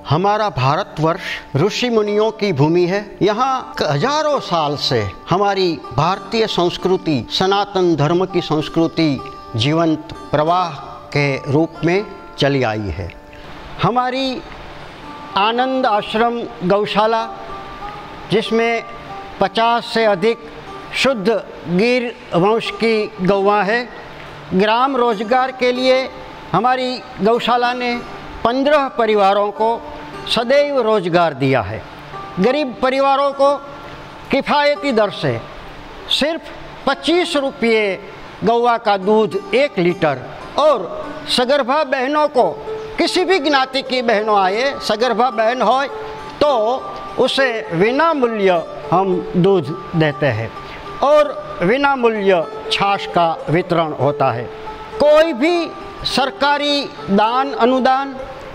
हमारा भारतवर्ष ऋषि मुनियों की भूमि है। यहाँ हजारों साल से हमारी भारतीय संस्कृति, सनातन धर्म की संस्कृति जीवंत प्रवाह के रूप में चली आई है। हमारी आनंद आश्रम गौशाला, जिसमें 50 से अधिक शुद्ध गिर वंश की गौवां है, ग्राम रोजगार के लिए हमारी गौशाला ने 15 परिवारों को सदैव रोजगार दिया है। गरीब परिवारों को किफ़ायती दर से सिर्फ 25 रुपये गौवा का दूध 1 लीटर, और सगर्भा बहनों को, किसी भी ज्ञाति की बहनों आए, सगर्भा बहन हो तो उसे विना मूल्य हम दूध देते हैं और विना मूल्य छाछ का वितरण होता है। कोई भी सरकारी दान अनुदान,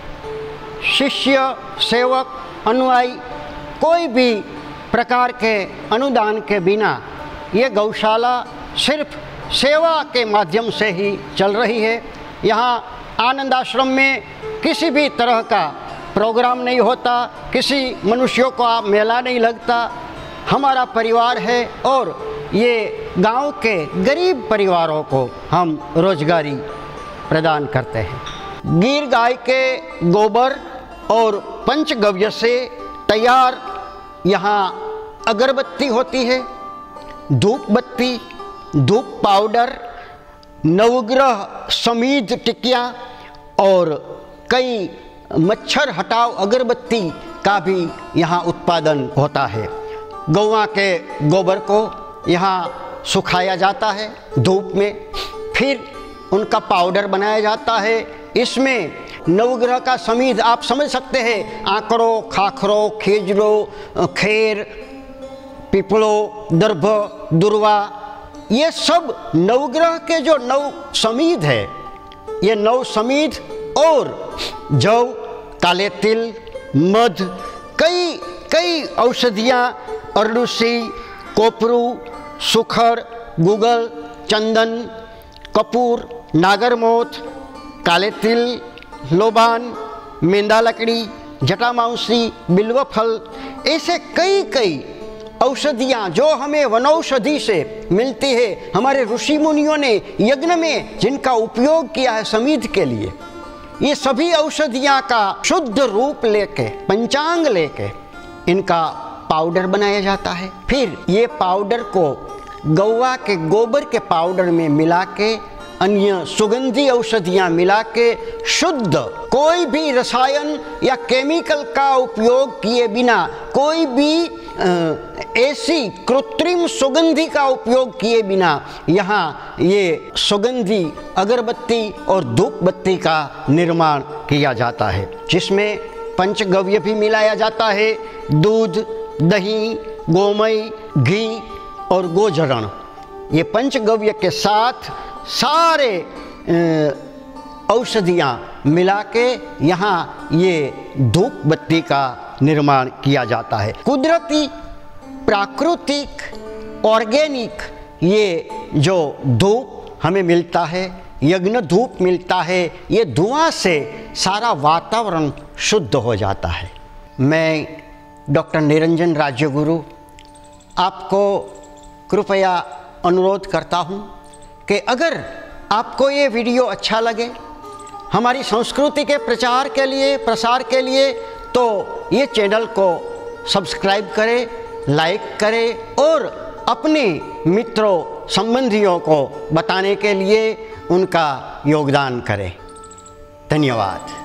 शिष्य सेवक अनुयायी, कोई भी प्रकार के अनुदान के बिना ये गौशाला सिर्फ सेवा के माध्यम से ही चल रही है। यहाँ आनंद आश्रम में किसी भी तरह का प्रोग्राम नहीं होता, किसी मनुष्यों का मेला नहीं लगता। हमारा परिवार है और ये गांव के गरीब परिवारों को हम रोजगारी प्रदान करते हैं। गिर गाय के गोबर और पंचगव्य से तैयार यहाँ अगरबत्ती होती है, धूप बत्ती, धूप पाउडर, नवग्रह समीध टिकिया और कई मच्छर हटाओ अगरबत्ती का भी यहाँ उत्पादन होता है। गौवा के गोबर को यहाँ सुखाया जाता है धूप में, फिर उनका पाउडर बनाया जाता है। इसमें नवग्रह का समीध आप समझ सकते हैं, आंकड़ो, खाखरो, खेजरो, खेर, पिपलो, दर्भ, दुर्वा, ये सब नवग्रह के जो 9 समीध है, ये 9 समीध और जौ, काले तिल, मध, कई औषधियाँ, अरडुसी, कोपरू, सुखर, गुगल, चंदन, कपूर, नागरमोथ, काले तिल, लोबान, मेंदा लकड़ी, जटामांसी, बिल्व फल, ऐसे कई औषधियाँ जो हमें वनौषधि से मिलती है। हमारे ऋषि मुनियों ने यज्ञ में जिनका उपयोग किया है समीध के लिए, ये सभी औषधियाँ का शुद्ध रूप लेके, पंचांग लेके इनका पाउडर बनाया जाता है। फिर ये पाउडर को गौवा के गोबर के पाउडर में मिला के, अन्य सुगंधी औषधियाँ मिला के, शुद्ध, कोई भी रसायन या केमिकल का उपयोग किए बिना, कोई भी ऐसी कृत्रिम सुगंधी का उपयोग किए बिना यहाँ ये सुगंधी अगरबत्ती और धूप बत्ती का निर्माण किया जाता है, जिसमें पंचगव्य भी मिलाया जाता है, दूध, दही, गोमय, घी और गोजरण। ये पंचगव्य के साथ सारे औषधियाँ मिला के यहाँ ये धूप बत्ती का निर्माण किया जाता है। कुदरती, प्राकृतिक, ऑर्गेनिक ये जो धूप हमें मिलता है, यज्ञ धूप मिलता है, ये धुआं से सारा वातावरण शुद्ध हो जाता है। मैं डॉक्टर निरंजन राज्यगुरु आपको कृपया अनुरोध करता हूँ कि अगर आपको ये वीडियो अच्छा लगे, हमारी संस्कृति के प्रचार के लिए, प्रसार के लिए, तो ये चैनल को सब्सक्राइब करें, लाइक करें और अपने मित्रों, संबंधियों को बताने के लिए उनका योगदान करें। धन्यवाद।